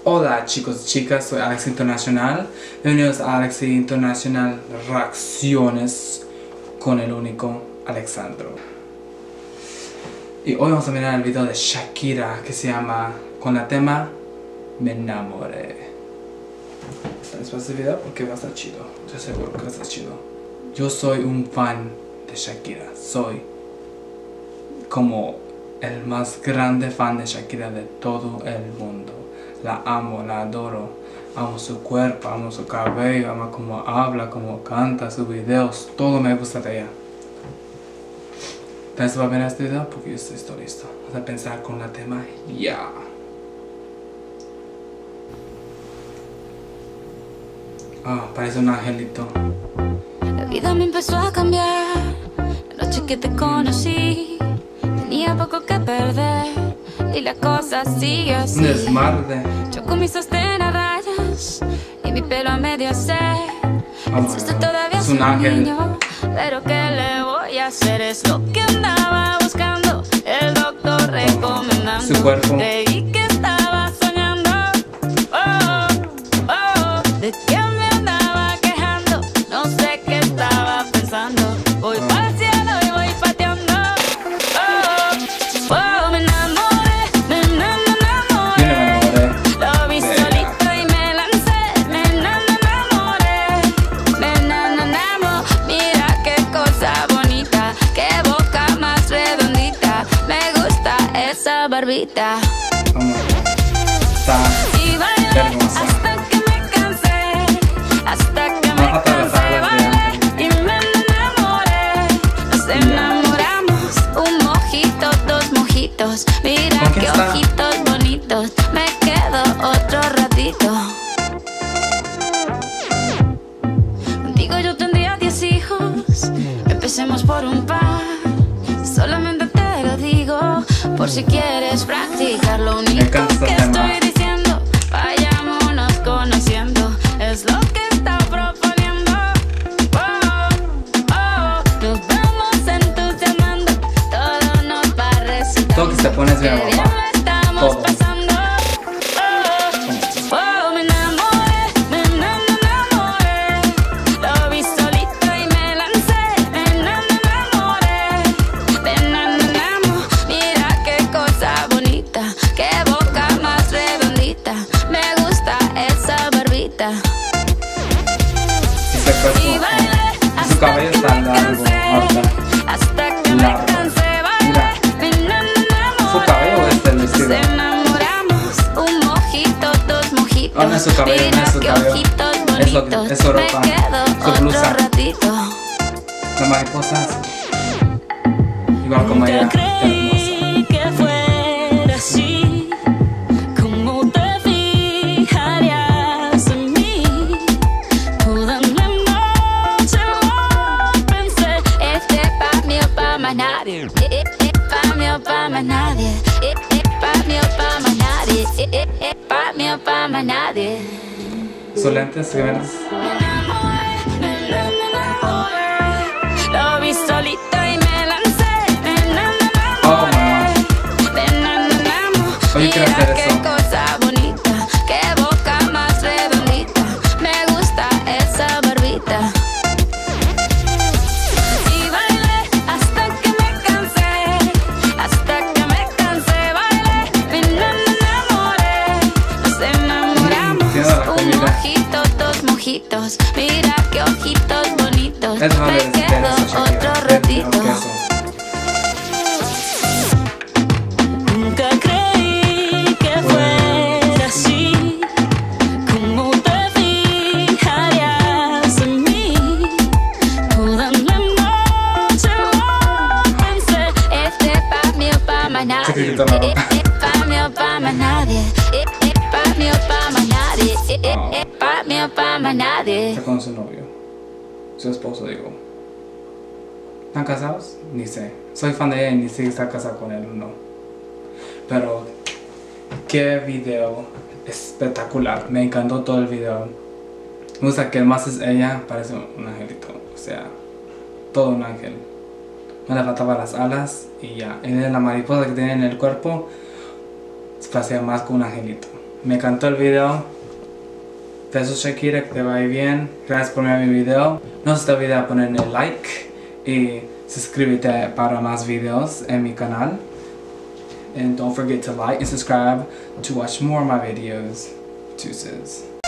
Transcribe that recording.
Hola chicos y chicas, soy Alex Internacional. Bienvenidos a Alex Internacional Reacciones con el único Alexandro. Y hoy vamos a mirar el video de Shakira que se llama, con el tema Me enamoré. ¿Estás para este video? Porque va a estar chido. Estoy seguro que va a estar chido. Yo soy un fan de Shakira. Soy como el más grande fan de Shakira de todo el mundo. La amo, la adoro. Amo su cuerpo, amo su cabello, amo cómo habla, cómo canta, sus videos. Todo me gusta de ella. ¿Estás va a ver este video? Porque yo estoy listo. Vamos a pensar con el tema ya. Parece un angelito. La vida me empezó a cambiar. La noche que te conocí, tenía poco que perder y la cosa sigue así. Un desmadre. Yo con mis sostén a rayas y mi pelo a medio se. Esto todavía es un ángel. Niño, pero ¿qué le voy a hacer? Es lo que andaba buscando, el doctor recomendando. Su cuerpo. Creí que estaba soñando. ¿De qué me andaba quejando? No sé qué estaba pensando. Voy para el cielo y voy pateando. Me enamoré, me enamoré. Lo vi solito y me lancé. Me enamoré, me enamoré. Mira qué cosa bonita, qué boca más redondita. Me gusta esa barbita. Y bailé hasta que me cansé, hasta que me cansé, bailé y me enamoré. Nos enamoramos, un mojito, dos mojitos. Mira qué ojitos bonitos, me quedo otro ratito. Contigo yo tendría 10 hijos, empecemos por un par. Solamente te lo digo, por si quieres practicar. Lo único que estoy diciendo, vayámonos conociendo, es lo que está proponiendo. Nos vamos entusiasmando, todo nos va resultando. Todo que se pone Qué bien lo estamos pasando. Me enamoré, me enamoré. Lo vi solito y me lancé. Me enamoré, me enamoramos. Mira qué cosa bonita, qué boca más redondita. Me gusta esa barbita. Y bailé su cabello hasta que está me largo, cansé, hasta que me largo. cansé. Bailé, me enamoré. Su cabello es el vestido. Nos enamoramos, un mojito, dos mojitos. No es su cabello, no Mira es su qué cabello. ojitos Es bonitos. su Me ropa, quedo su blusa. otro ratito. La mariposa igual como ella, Nunca creí que fuera así. ¿Cómo te fijarías en mí? Toda la noche lo pensé. Este pa' mí o pa' más nadie. Pa' mí o pa' más nadie. Pa' mí o pa' más nadie. Pa' mí o pa' más nadie. sus lentes verdes. Me enamoré. Lo vi solito y me lancé. Me enamoré. Me enamoramos. Oye, quiero hacer Mira qué eso. cosa bonita, qué boca más redondita. Me gusta esa barbita. Y bailé hasta que me cansé, hasta que me cansé. Bailé, me enamoré. Nos enamoramos, Tiene la un comida. mojito, dos mojitos. Mira qué ojitos bonitos. Es más Me de quedo otro ratito. Nunca creí que fuera así. ¿Cómo te fijarías en mí? Toda la noche lo pensé. Este pa' mí o pa' más nadie. Pa' mí o pa' más nadie. Pa' mí o pa' más nadie. Pa' mí o pa' más nadie. Está con su novio, su esposo, digo. ¿Están casados? Ni sé. Soy fan de ella y ni sé si está casada con él o no. Pero qué video espectacular. Me encantó todo el video. Me gusta que más es ella, parece un angelito. O sea, todo un ángel. No le faltaban las alas y ya. Y la mariposa que tiene en el cuerpo se parecía más con un angelito. Me encantó el video. Besos Shakira, que te vaya bien. Gracias por ver mi video. No se te olvide ponerle like y suscríbete para más videos en mi canal. And don't forget to like and subscribe to watch more of my videos. Deuces.